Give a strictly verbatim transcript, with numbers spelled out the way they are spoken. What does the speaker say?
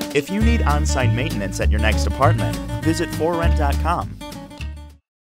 If you need on-site maintenance at your next apartment, visit For Rent dot com.